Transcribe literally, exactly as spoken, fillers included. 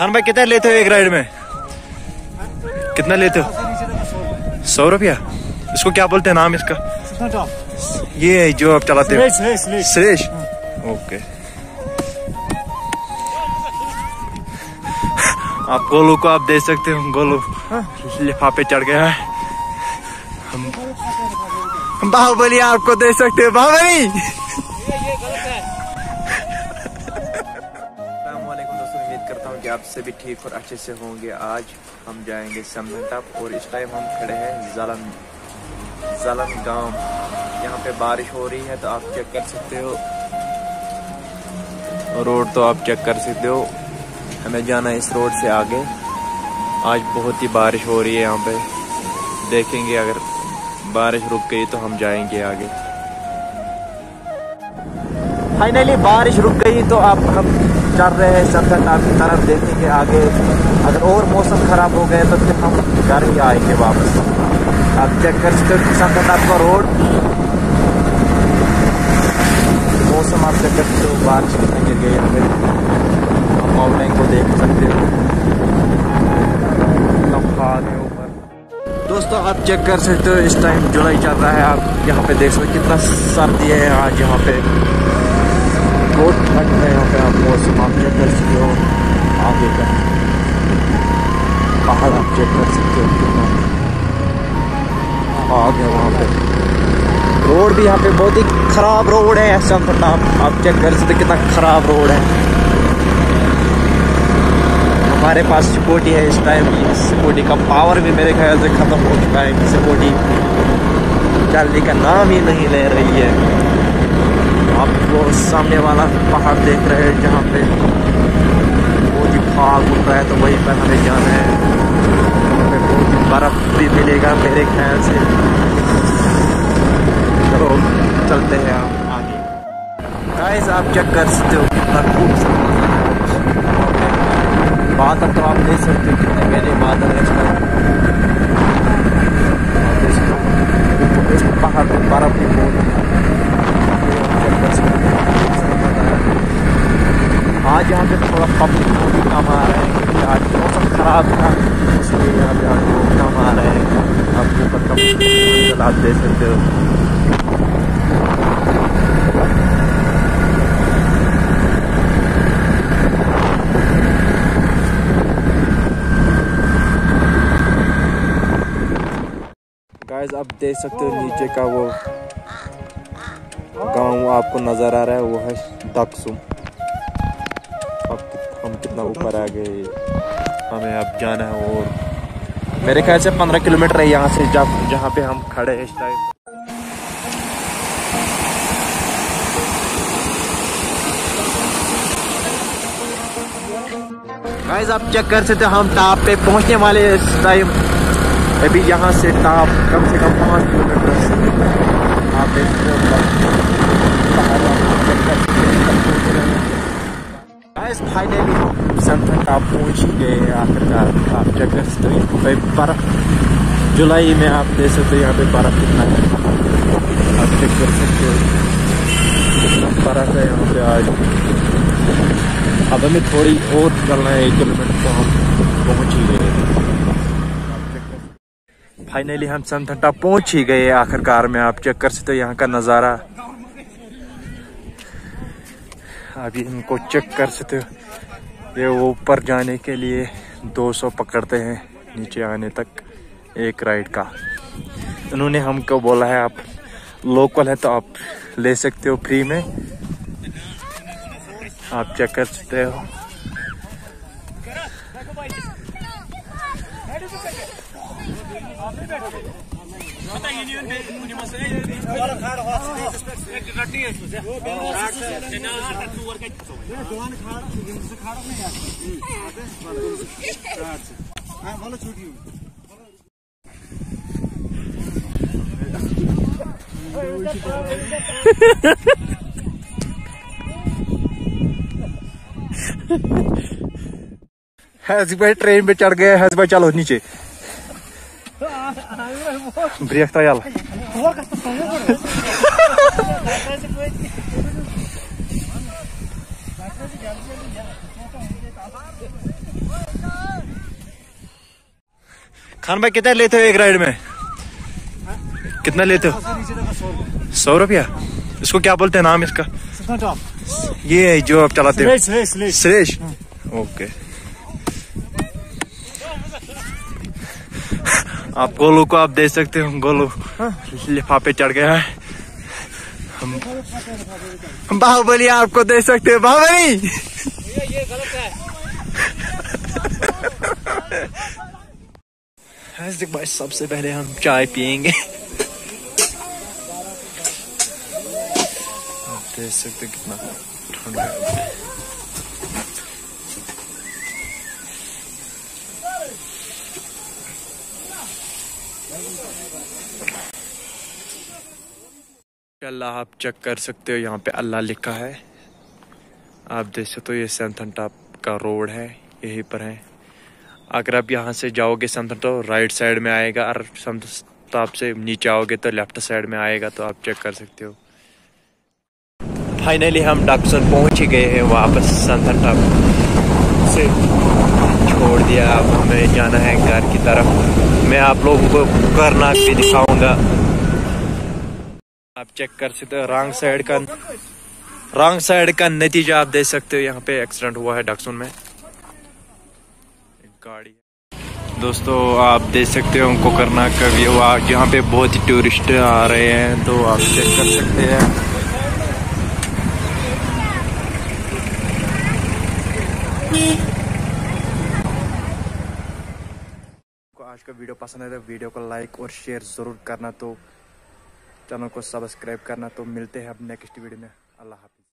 खान भाई कितना लेते हो एक राइड में? कितना लेते हो? सौ रुपया। इसको क्या बोलते हैं नाम इसका? ये जो आप चलाते हो? सुरेश। ओके। आप गोलू को आप देख सकते हो, गोलू लिफाफे चढ़ गया है। हम बाहुबली आपको देख सकते हो, बाहुबली। दोस्तों, उम्मीद करता हूँ कि आप सभी ठीक और अच्छे से होंगे। आज हम जाएंगे समन टॉप और इस टाइम हम खड़े हैं जलन जलन गांव। यहाँ पे बारिश हो रही है तो आप चेक कर सकते हो, रोड तो आप चेक कर सकते हो। हमें जाना है इस रोड से आगे। आज बहुत ही बारिश हो रही है यहाँ पे। देखेंगे अगर बारिश रुक गई तो हम जाएंगे आगे। फाइनली बारिश रुक गई तो अब हम चल रहे हैं समन टॉप की तरफ। देखेंगे आगे, अगर और मौसम खराब हो गया तो फिर हम घर ही आएंगे वापस। आप चेक कर सकते हो समन टॉप का रोड। मौसम आप चेक कर सकते हो, बारिश कितनी गिर गई यहाँ पे। माउंटेन को देख सकते हो, ऊपर। दोस्तों आप चेक कर सकते हो, इस टाइम जुलाई चल रहा है। आप यहाँ पे देख सकते हो कितना सर्दी है आज यहाँ पे। बहुत ठंड है यहाँ पे। आप मौसम आप चेक कर सकते हो, आगे का पहाड़ आप चेक कर सकते हो कितना आग है वहाँ पे। रोड भी यहाँ पे बहुत ही खराब रोड है समन टॉप। आप चेक कर सकते हो कितना खराब रोड है। हमारे पास स्कूटी है इस टाइम। स्कूटी का पावर भी मेरे ख्याल से ख़त्म हो चुका है। स्कूटी चलने का नाम ही नहीं ले रही है। आप वो सामने वाला पहाड़ देख रहे हैं जहाँ पे बहुत ही फाग उठ रहा है, तो वहीं पर हमें जाना है। वहाँ पे बहुत ही बर्फ़ भी मिलेगा मेरे ख्याल से। चलो चलते हैं आप आगे। गाइस आप चेक कर सकते हो कितना खूबसूरत बादल, तो आप देख सकते हो कितने मेरे बादल है इस टाइम। इस पहाड़ पर बर्फ भी बहुत है। आज यहाँ पे थोड़ा पब्लिक बहुत ही कम आ रहा है क्योंकि आज मौसम खराब था, इसलिए यहाँ पे आज लोग कम आ रहे हैं। आप ऊपर कम आप देख सकते हो। गाइस आप देख सकते हो नीचे का वो गांव आपको नजर आ रहा है, वो है दक्षुम। अब हम कितना ऊपर आ गए। हमें अब जाना है और मेरे ख्याल से पंद्रह किलोमीटर है यहाँ से जब जहाँ पे हम खड़े हैं इस टाइम। गाइस आप चेक कर सकते हो, हम टॉप पे पहुँचने वाले इस टाइम। अभी यहाँ से टॉप कम से कम पाँच किलोमीटर आप देख सकते हो। फाइनली हम समन टॉप पहुँच ही गए हैं आखिरकार। आप चेक कर सकते हो बर्फ, जुलाई में आप देख सकते हो यहाँ पे बर्फ कितना है। आप चेक कर सकते हो कितना बर्फ है यहाँ पे आज। अब हमें थोड़ी और चलना है, एक किलोमीटर तो हम पहुँच ही गए। फाइनली हम समन टॉप पहुंच ही गए आखिरकार में। आप चेक कर सकते हो यहाँ का नज़ारा। अभी इनको चेक कर सकते हो, ये ऊपर जाने के लिए दो सौ पकड़ते हैं नीचे आने तक एक राइड का। उन्होंने हमको बोला है आप लोकल है तो आप ले सकते हो फ्री में। आप चेक कर सकते हो। हंस भाई ट्रेन पे चढ़ गए। हंस भाई चलो नीचे ब्रेक था यार। खान भाई कितना लेते हो एक राइड में? कितना लेते हो? सौ रुपया। इसको क्या बोलते हैं नाम इसका? ये जो आप चलाते हो? सुरेश। ओके। आप गोलू को आप देख सकते हो, गोलू लिफाफे चढ़ गया है। हम बाहुबली आपको देख सकते हो, बाहुबली। ये गलत है। भाई सबसे पहले हम चाय पियेंगे। आप देख सकते कितना ठंडा है। अल्लाह आप चेक कर सकते हो, यहाँ पे अल्लाह लिखा है। आप देख सकते हो ये सैंथन टॉप का रोड है, यहीं पर है। अगर आप यहाँ से जाओगे सैंथन टॉप राइट साइड में आएगा, और सैंथन टॉप से नीचे आओगे तो लेफ्ट साइड में आएगा। तो आप चेक कर सकते हो। फाइनली हम डॉक्सन पहुँच ही गए हैं वापस। सैंथन टॉप से छोड़ दिया, अब हमें जाना है घर की तरफ। मैं आप लोगों को करनाक भी दिखाऊंगा। आप चेक कर सकते हो रॉन्ग साइड का रॉन्ग साइड का नतीजा आप देख सकते हो। यहाँ पे एक्सीडेंट हुआ है डॉक्सन में, एक गाड़ी। दोस्तों आप देख सकते हो कोकरनाग का व्यू, यहाँ पे बहुत ही टूरिस्ट आ रहे हैं, तो आप चेक कर सकते हैं। आज का वीडियो पसंद है तो वीडियो को लाइक और शेयर जरूर करना, तो चैनल को सब्सक्राइब करना। तो मिलते हैं अब नेक्स्ट वीडियो में। अल्लाह हाफ़िज़।